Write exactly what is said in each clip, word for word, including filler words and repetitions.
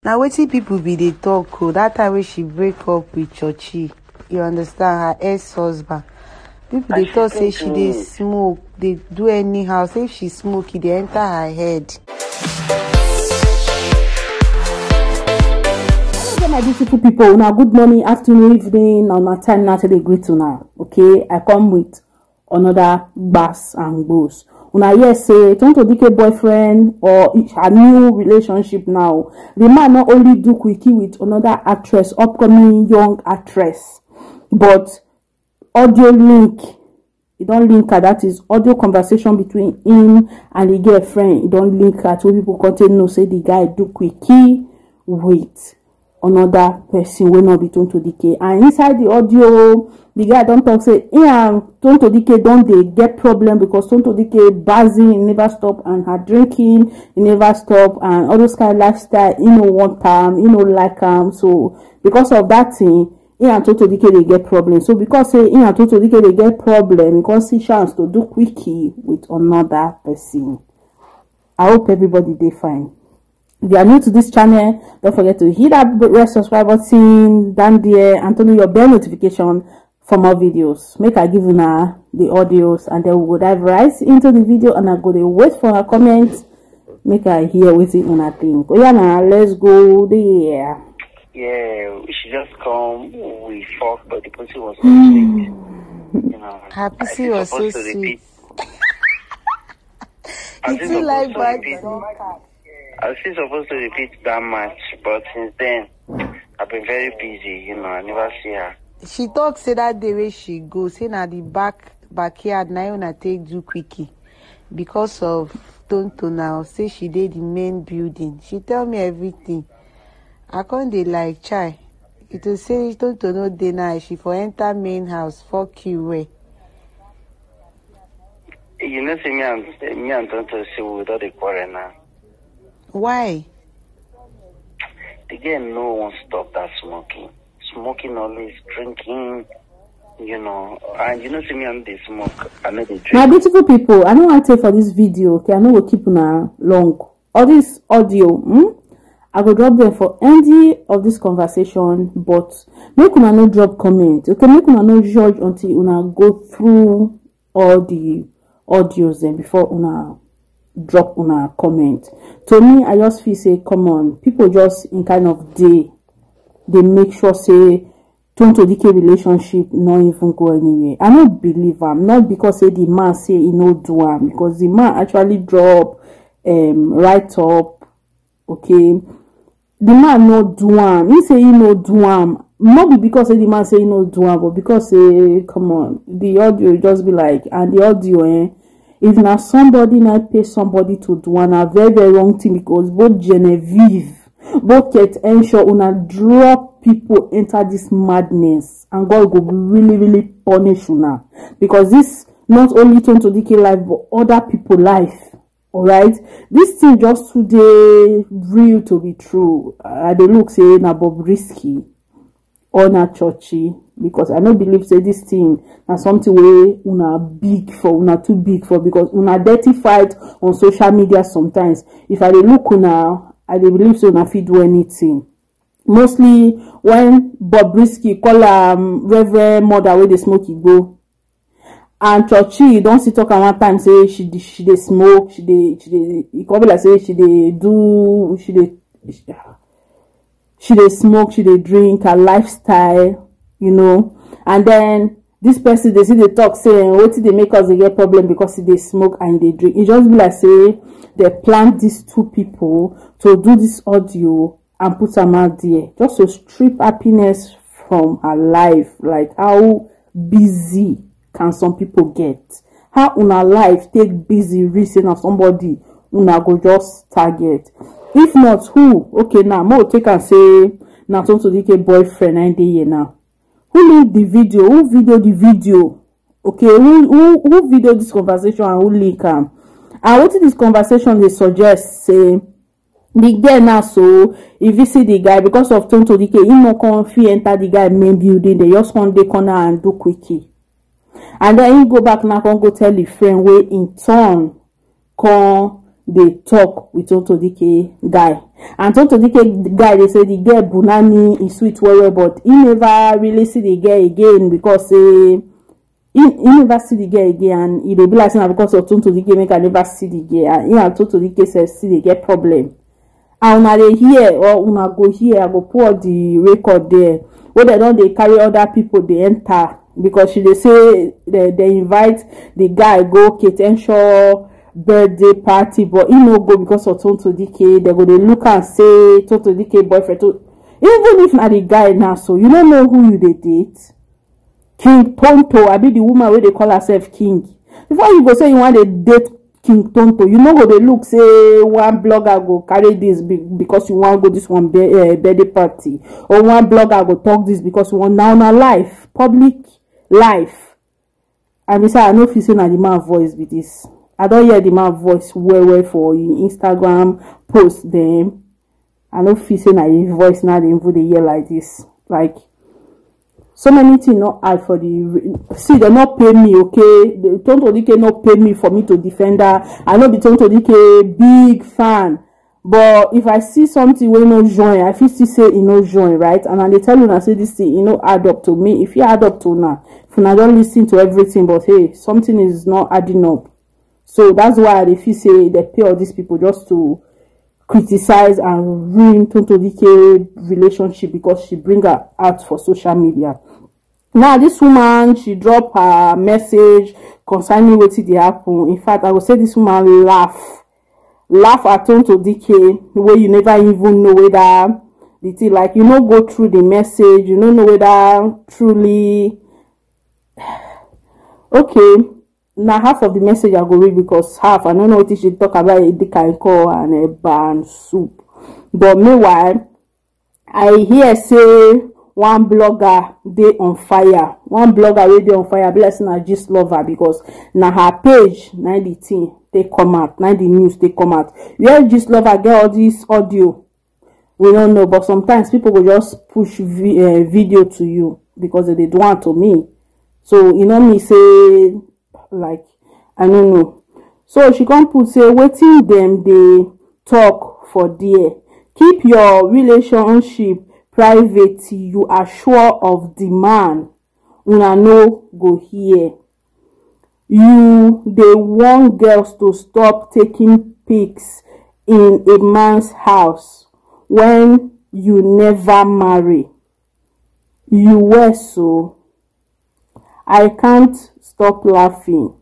Now wetin people be dey talk oh, that time when she break up with Chochi, you understand, her ex-husband. People dey talk say she dey smoke, they do anyhow. Say if she smoke, it dey enter her head. Hello my beautiful people, now good morning, afternoon, evening, on my time now to the greet now. Okay, I come with another bass and boss. Una hear say Tonto Dike boyfriend or a new relationship now. The man not only do quickie with another actress, upcoming young actress, but audio link. It don't link her. That is audio conversation between him and the girlfriend. It don't link her. So people continue no say the guy do quickie with another person will not be Tonto Dike. And inside the audio, the guy don't talk say yeah, Tonto Dike don't they get problem because Tonto Dike buzzing, he never stop, and her drinking, he never stop, and all those kind of lifestyle, you know, one time, you know, like um so because of that thing, he and Tonto Dike they get problem. So because say he and Tonto Dike they get problem, because he chance to do quickie with another person. I hope everybody they fine. If you are new to this channel, don't forget to hit that red subscribe button down there and turn on your bell notification for more videos. Make I give you now the audios, and then we will dive right into the video, and I go to wait for her comments. Make I hear what it wanna think. Oh yeah, now let's go there. Yeah, we should just come. We fought, but the pussy was so sweet. You know, Her pussy was so sweet. I You feel like bad. I was still supposed to repeat that match, but since then, I've been very busy, you know, I never see her. She talk say that the way she go, say na the back backyard now una take do quickie because of Tonto now. Say she did the main building. She tell me everything. I can't dey like chai. It will say Tonto no dey now. She for enter main house. Fuck you way. You know, see me and me and Tonto see without a quarrel now. Why? Again, no one stop that smoking. Smoking always, drinking, you know. And you know, see me and they smoke. I know they drink. My beautiful people, I don't want to take for this video. Okay, I know we'll keep on long. All this audio, hmm? I will drop them for end of this conversation, but make una no drop comment. Okay, make una no judge until una go through all the audios then before una drop on a comment. To me, I just feel say come on, people just in kind of day they make sure say Tonto Dike relationship not even go anywhere. I don't believe am, not because say the man say he no do am, because the man actually drop um right up. Okay, the man no do am. He say he no do am, not be because say the man say he no do am, but because say come on, the audio just be like, and the audio eh if now somebody not pay somebody to do one a very very wrong thing, because both Genevieve, both Kate ensure una drop people enter this madness, and God will really really punish una, because this not only Tonto Dike life but other people life. All right, this thing just today real to be true. I dey look say na Bobrisky or na Chochi, because I don't believe say this thing na something way una big for, una too big for, because una dirty fight on social media sometimes. If I dey look una, I dey believe so una fit do anything. Mostly when Bobrisky call um Reverend Mother where they smoke go, and Chochi don't see talk at one time say she she dey smoke, she dey she dey e come be like say she dey do she dey she dey smoke, she dey drink, her lifestyle, you know. And then this person they see they talk saying what did they make us they get problem because they smoke and they drink. It just be like say they plan these two people to do this audio and put them out there just to strip happiness from her life. Like how busy can some people get? How una life take busy reason of somebody una go just target? If not, who? Okay, now more take and say now Tonto Dike boyfriend nine day here now. Who linked the video? Who video the video? Okay, who who who video this conversation and who link am? And what this conversation they suggest say the girl now, so if you see the guy because of Tonto Dike, he no come fit enter the guy main building. They just come dey corner and do quickie, and then he go back now come go tell the friend where in turn come they talk with Tonto Dike guy. And Tonto Dike guy, they say the girl Bunani is sweet well, but he never really see the girl again because uh, he, he never see the girl again, and he dey be like because of Tonto Dike make I never see the girl. And he and Tonto Dike says see the girl problem. And una dey hear or una go here, I go put the record there. Where they don't they carry other people they enter because she they say they, they invite the guy go Ketenshaw birthday party, but he no go because of Tonto Dike. They go they look and say Tonto Dike boyfriend. Even if not the guy now, so you don't know who you they date. King Tonto, I be the woman where they call herself King. Before you go say you want to date King Tonto, you know how they look. Say one blogger go carry this because you want to go this one birthday party, or one blogger go talk this because you want now na life, public life. And besides, I know if you say na the man voice with this. I don't hear the man voice well well for you Instagram post them. I know if you say na his voice now they input the year like this. Like so many things not add for the see they not pay me, okay? The Tonto Dike not pay me for me to defend her. I know the Tonto Dike big fan. But if I see something where no join, I feel still say you no join, right? And then they tell you and say this thing, you know, add up to me. If you add up to now, if you don't listen to everything, but hey, something is not adding up. So that's why they feel say they pay all these people just to criticize and ruin Tonto Dike relationship because she bring her out for social media. Now this woman, she drop her message concerning what did happen. In fact, I will say this woman laugh. Laugh at Tonto Dike the way you never even know whether the thing, like you know go through the message, you don't know whether truly okay. Now half of the message I go read because half I don't know what she talk about a dick and call and a ban soup. But meanwhile, I hear say one blogger they on fire. One blogger wey dey on fire, blessing her just love her because now her page now the thing they come out, now the news they come out. Where just love her get all this audio. We don't know, but sometimes people will just push vi uh, video to you because they don't want to me. So you know me say like I don't know. So she come put say waiting them they talk for there. Keep your relationship private till you are sure of the man. Una no go here. You they want girls to stop taking pics in a man's house when you never marry. You were so. I can't stop laughing.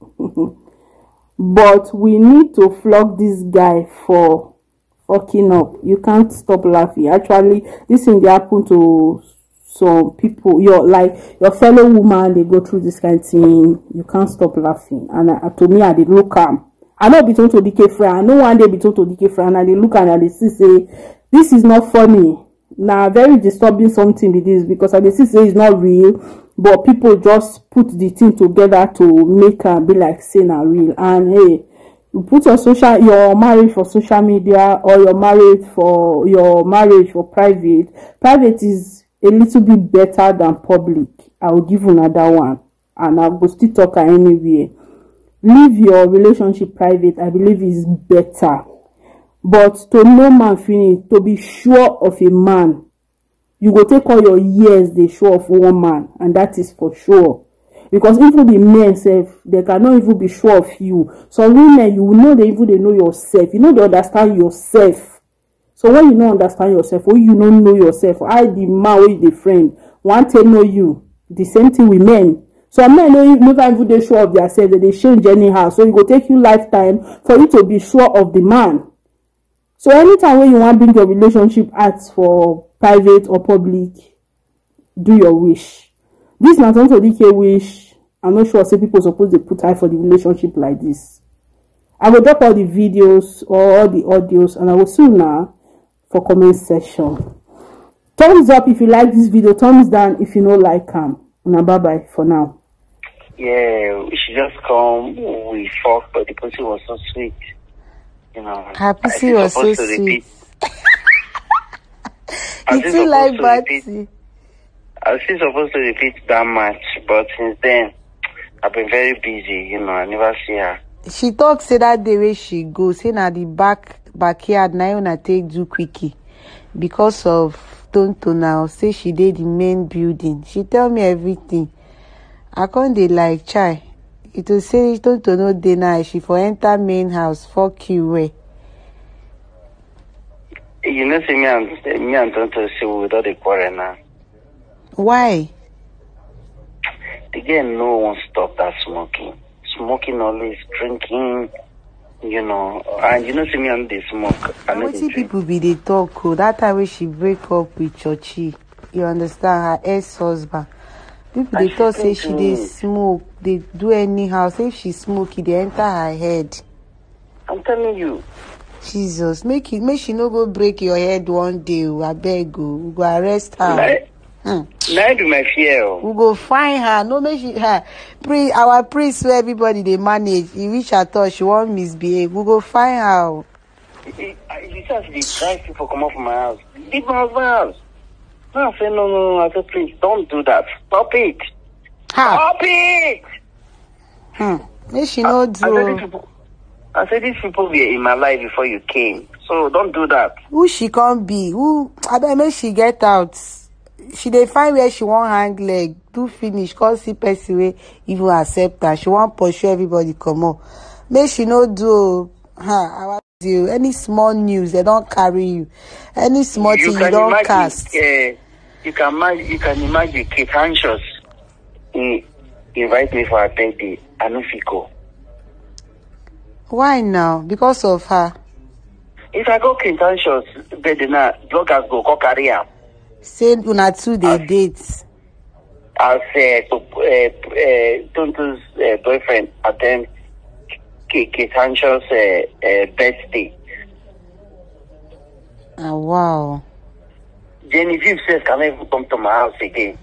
But we need to flog this guy for fucking up. You can't stop laughing. Actually, this thing they happen to some people. Your like your fellow woman, they go through this kind of thing. You can't stop laughing. And uh, to me, I did look am. I know be Tonto Dike friend. I know one day be Tonto Dike friend. And they look and they see say this is not funny. Now very disturbing something with this because I they see say it's not real. But people just put the thing together to make her be like say na real. And hey, you put your social your marriage for social media or your marriage for your marriage for private. Private is a little bit better than public. I will give you another one. And I will still talk anywhere. Leave your relationship private, I believe is better. But to know man finish, to be sure of a man, you go take all your years they show of one man, and that is for sure. Because even the men self, they cannot even be sure of you. So women, you know they even they know yourself. You know they understand yourself. So when you don't understand yourself, or you don't know yourself, I the man with the friend want to know you. The same thing with men. So men know never even they sure of themselves, that they change anyhow. So it will take you lifetime for you to be sure of the man. So anytime when you want to bring your relationship out for private or public, do your wish. This not Tonto Dike wish. I'm not sure say people supposed to put eye for the relationship like this. I will drop all the videos or all the audios and I will see you now for comment section. Thumbs up if you like this video, thumbs down if you don't like them. And bye bye for now. Yeah, she just come, we fuck, but the pussy was so sweet. You know, her pussy was so sweet. You feel like Batsy. I was still supposed to repeat that match, but since then, I've been very busy, you know, I never see her. She talk say that day where she go, say na the back backyard na una take do quickie because of Tonto now. Say she did the main building. She tell me everything. I can't dey like chai. It will say Tonto no dey now. She for enter main house. Fuck you way. You know, see me and me and Tonto see without the quarrel now. Why? The girl no one stop that smoking. Smoking always, drinking, you know. And you know, see me and they smoke. I know What people be they talk? Oh, that time when she break up with Chochi, you understand, her ex-husband. People they talk say she they smoke, they do anyhow. Say if she smoke, it they enter her head. I'm telling you. Jesus, make it, make she no go break your head one day. I beg you, we go arrest her. Like, Hmm. Now do my fear. We go find her. No make she her pre our priest where everybody they manage. He reach her thought she won't misbehave. We go find her. You just be drive people come up from my house. Leave my house. No, I say no, no, no. I said please don't do that. Stop it. Ha. Stop it. Hmm. Make she no I, do. I said these people. I said these people were in my life before you came. So don't do that. Who she can't be? Who? I bet make she get out. She dey find where she want hang leg, do finish, cause see person wey even accept her. She want pursue everybody come on. Make she no do huh, you. Any small news, they don't carry you. Any small thing, you, you don't imagine, cast. Uh, you can imagine, you can imagine Kate Hanshaw he invite me for a birthday. I no fit go. Why now? Because of her. If I go Kate Hanshaw's birthday now, bloggers go go carry am. Say una two dey date. As uh, uh, uh, Tonto's uh, boyfriend attend Kate Hanshaw's uh, uh, birthday. Ah, wow. Genevieve says, can I even come to my house again?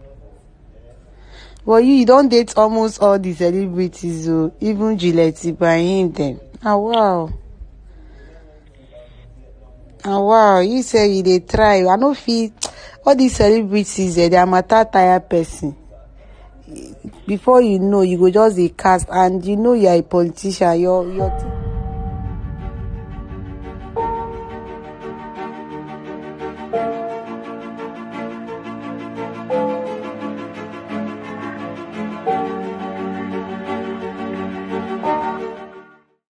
Well, you, you don't date almost all the celebrities, so even Gillette Ibrahim then. Ah, wow. Ah, wow. You say you dey try. I don't feel all these celebrities, eh, they are matter tired person. Before you know, you go just a cast, and you know you are a politician. Your your